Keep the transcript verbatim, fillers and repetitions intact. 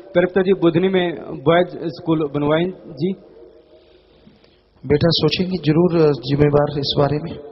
प्रवक्ता जी बुधनी में boys school बनवाएं जी। बेटा सोचेंगे जरूर जिम्मेवार इस बारे में।